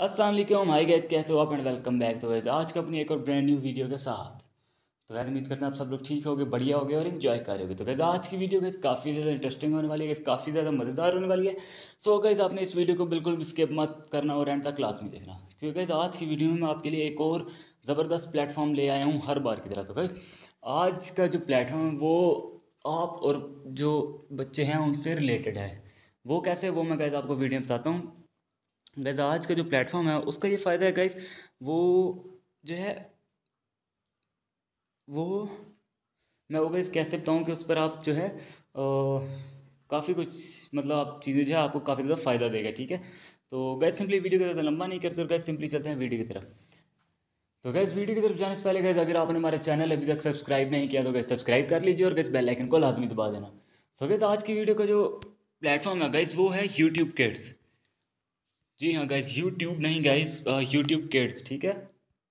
अस्सलाम वालेकुम, hi guys, कैसे हो आप एंड वेलकम बैक। तो गाइस आज का अपनी एक और ब्रांड न्यू वीडियो के साथ। तो गाइस उम्मीद करते हैं आप सब लोग ठीक होगे, बढ़िया होगे और एंजॉय करोगे। तो गाइस आज की वीडियो गाइस काफ़ी ज़्यादा इंटरेस्टिंग होने वाली है, गाइस काफ़ी ज़्यादा मज़ेदार होने वाली है। सो गाइस आपने इस वीडियो को बिल्कुल भी स्किप मत करना और एंड तक क्लास में देखना, क्योंकि गाइस आज की वीडियो में मैं आपके लिए एक और ज़बरदस्त प्लेटफॉर्म ले आया हूँ हर बार की तरह। तो गाइस आज का जो प्लेटफॉर्म है वो आप और जो बच्चे हैं उनसे रिलेटेड है। वो कैसे, वो मैं गाइस आपको वीडियो में बताता हूँ। गाइस आज का जो प्लेटफॉर्म है उसका ये फ़ायदा है गाइस, वो जो है वो मैं वो गाइस कैसे बताऊँ कि उस पर आप जो है काफ़ी कुछ मतलब आप चीज़ें जो है आपको काफ़ी ज़्यादा फ़ायदा देगा, ठीक है। तो गाइस सिंपली वीडियो को ज़्यादा लंबा नहीं करते और गाइस सिंपली चलते हैं वीडियो की तरफ। तो गाइस वीडियो की तरफ जाने से पहले गाइस अगर आपने हमारा चैनल अभी तक सब्सक्राइब नहीं किया तो गाइस सब्सक्राइब कर लीजिए और गाइस बेल आइकन को लाजमी दबा देना। सो गाइस आज की वीडियो का जो प्लेटफॉर्म है गाइस वो है यूट्यूब किड्स। जी हाँ गाइस, यूट्यूब नहीं गाइस, यूट्यूब किड्स, ठीक है।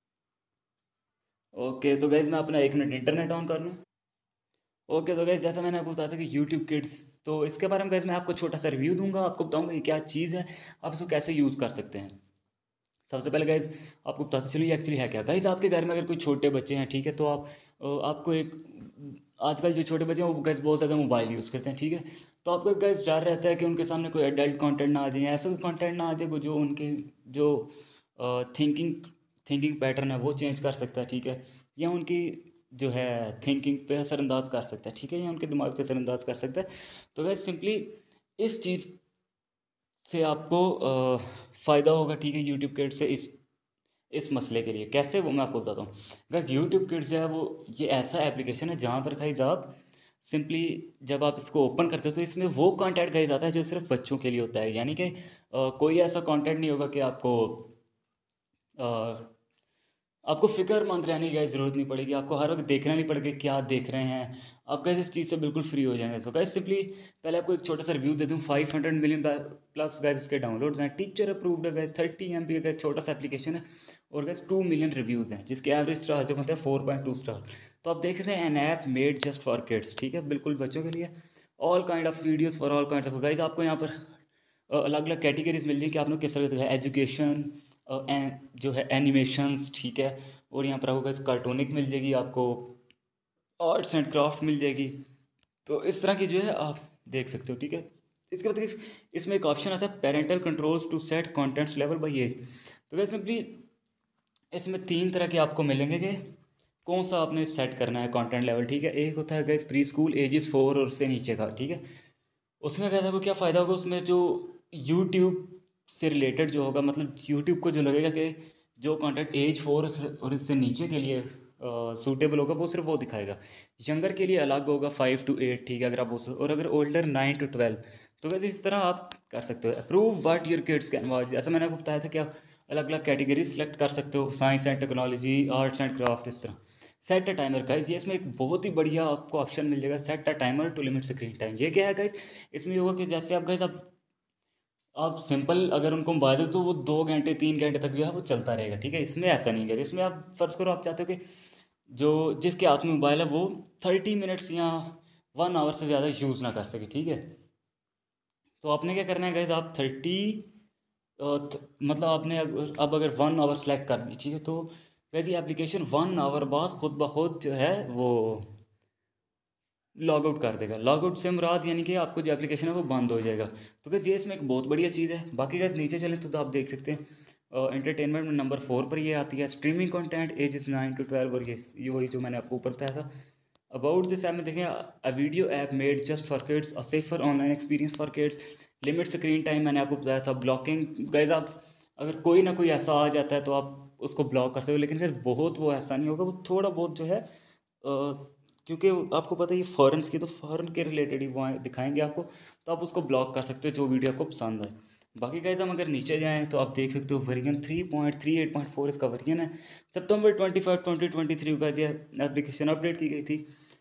ओके तो गाइज मैं अपना 1 मिनट इंटरनेट ऑन कर लूँ। ओके तो गाइज जैसा मैंने आपको बताया था कि यूट्यूब किड्स, तो इसके बारे में गाइज मैं आपको छोटा सा रिव्यू दूंगा, आपको बताऊंगा ये क्या चीज़ है, आप इसको कैसे यूज़ कर सकते हैं। सबसे पहले गाइज आपको बताते चलिए एक्चुअली है क्या। गाइज आपके घर में अगर कोई छोटे बच्चे हैं, ठीक है, तो आप आपको एक आजकल जो छोटे बच्चे हैं वो गाइज बहुत ज़्यादा मोबाइल यूज़ करते हैं, ठीक है। तो आपको गाइज डर रहता है कि उनके सामने कोई एडल्ट कंटेंट ना आ जाए, ऐसा कोई कंटेंट ना आ जाए जो उनके जो थिंकिंग थिंकिंग पैटर्न है वो चेंज कर सकता है, ठीक है, या उनकी जो है थिंकिंग पे असरअंदाज कर सकता है, ठीक है, या उनके दिमाग पे असरअंदाज कर सकता है। तो गाइज सिंपली इस चीज़ से आपको फ़ायदा होगा, ठीक है, यूट्यूब किड्स से इस मसले के लिए कैसे वो मैं आपको बताता हूँ। गाइस यूट्यूब किड्स जो है वो ये ऐसा एप्लीकेशन है जहाँ पर गाइस आप सिंपली जब आप इसको ओपन करते हो तो इसमें वो कंटेंट गाइस आता है जो सिर्फ बच्चों के लिए होता है, यानी कि कोई ऐसा कंटेंट नहीं होगा कि आपको फ़िक्रमंद रहने की गाइस ज़रूरत नहीं पड़ेगी, आपको हर वक्त देखना नहीं पड़ेगा क्या देख रहे हैं, आप गाइस इस चीज़ से बिल्कुल फ्री हो जाएंगे। तो गाइस सिंपली पहले आपको एक छोटा सा रिव्यू दे दूँ। 500 मिलियन प्लस गाइस इसके डाउनलोड्स हैं, टीचर अप्रूव्ड है गाइस, 30 MB का गाइस छोटा सा एप्लीकेशन है और गाइस 2 मिलियन रिव्यूज़ हैं जिसके एवरेज स्टार जो होते हैं 4.2 स्टार। तो आप देख सकते हैं an app made just for kids, ठीक है, बिल्कुल बच्चों के लिए। All kind of videos for all kind of guys. आपको यहाँ पर अलग अलग कैटेगरीज मिल जाएगी कि आपने किस तरह है, एजुकेशन, जो है एनिमेशंस, ठीक है, और यहाँ पर आपको गाइस कार्टूनिक मिल जाएगी, आपको आर्ट्स एंड क्राफ्ट मिल जाएगी। तो इस तरह की जो है आप देख सकते हो, ठीक है। इसके बाद इसमें एक ऑप्शन आता है parental controls to set contents level by age. तो वैसे सिंपली इसमें 3 तरह के आपको मिलेंगे कि कौन सा आपने सेट करना है कंटेंट लेवल, ठीक है। एक होता है गाइस प्री स्कूल, एजेस 4 और उससे नीचे का, ठीक है। उसमें कैसा आपको क्या फ़ायदा होगा, उसमें जो यूट्यूब से रिलेटेड जो होगा, मतलब यूट्यूब को जो लगेगा कि जो कंटेंट एज 4 और इससे नीचे के लिए सूटेबल होगा वो सिर्फ वो दिखाएगा। यंगर के लिए अलग होगा 5 to 8, ठीक है, अगर आप वो और अगर ओल्डर 9 to 12। तो वैसे इस तरह आप कर सकते हो। Approve what your kids can watch, जैसा मैंने आपको बताया था कि आप अलग अलग कैटेगरी सेलेक्ट कर सकते हो, science and technology, arts and craft, इस तरह। सेट अ टाइमर गाइस, ये इसमें एक बहुत ही बढ़िया आपको ऑप्शन मिल जाएगा, set a timer to limit screen time. ये क्या है गाइस, इसमें ये होगा कि जैसे आप गाइस आप सिंपल अगर उनको मोबाइल दो तो वो 2 घंटे 3 घंटे तक जो है वो चलता रहेगा, ठीक है। इसमें ऐसा नहीं है, इसमें आप फर्ज करो आप चाहते हो कि जो जिसके हाथ में मोबाइल है वो 30 मिनट्स या 1 आवर से ज़्यादा यूज़ ना कर सके, ठीक है। तो आपने क्या करना है गाइज, आप मतलब आपने अब अगर 1 आवर सेलेक्ट कर दी, ठीक है, तो गाइज ये एप्लीकेशन 1 आवर बाद खुद ब खुद जो है वो लॉग आउट कर देगा। लॉग आउट से मुराद यानी कि आपको जो एप्लीकेशन है वो बंद हो जाएगा। तो गैस ये इसमें एक बहुत बढ़िया चीज़ है। बाकी गैस नीचे चलें तो आप देख सकते हैं एंटरटेनमेंट में नंबर 4 पर ये आती है, स्ट्रीमिंग कंटेंट एजेस 9 to 12, और ये वही जो मैंने आपको ऊपर बताया था। अबाउट दिस ऐप में देखें, a video app made just for kids, a safer online experience for kids, limit screen time मैंने आपको बताया था, ब्लॉकिंग गाइज आप अगर कोई ना कोई ऐसा आ जाता है तो आप उसको ब्लॉक कर सकते हो, लेकिन गाइज बहुत वो ऐसा नहीं होगा, वो थोड़ा बहुत जो है क्योंकि आपको पता है ये फॉरेन्स की, तो फॉरेन के रिलेटेड ही वो दिखाएंगे आपको, तो आप उसको ब्लॉक कर सकते हो जो वीडियो आपको पसंद आए। बाकी गाइज हम अगर नीचे जाएँ तो आप देख सकते हो वर्जन 3.38.4 इसका वर्जन है। सितंबर 25 2023 का ये एप्लीकेशन अपडेट की गई थी।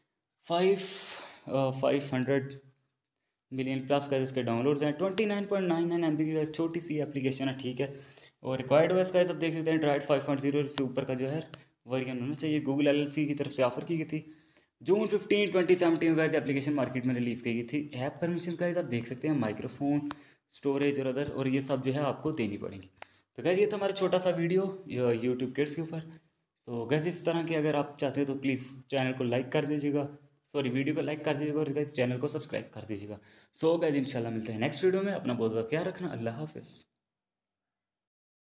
500 मिलियन प्लस का इसके डाउनलोड्स हैं, 29.99 MB की गाइस छोटी सी एप्लीकेशन है, ठीक है। और रिक्वायर्ड ओएस का सब देख सकते हैं एंड्रॉइड 5.0 से ऊपर का जो है वर्जन होना चाहिए। गूगल LLC की तरफ से ऑफर की गई थी जून 15 2017 का एप्लीकेशन मार्केट में रिलीज़ की गई थी। ऐप परमिशन का आप देख सकते हैं, माइक्रोफोन, स्टोरेज और अदर, और ये सब जो है आपको देनी पड़ेंगी। तो गैस ये था हमारा छोटा सा वीडियो यूट्यूब किड्स के ऊपर। तो गैस इस तरह के अगर आप चाहते हो तो प्लीज़ चैनल को लाइक कर दीजिएगा, सॉरी वीडियो को लाइक कर दीजिएगा और गैस चैनल को सब्सक्राइब कर दीजिएगा। सो गैस इंशाल्लाह मिलते हैं नेक्स्ट वीडियो में। अपना बहुत बहुत ख्याल रखना। अल्लाह हाफिज़।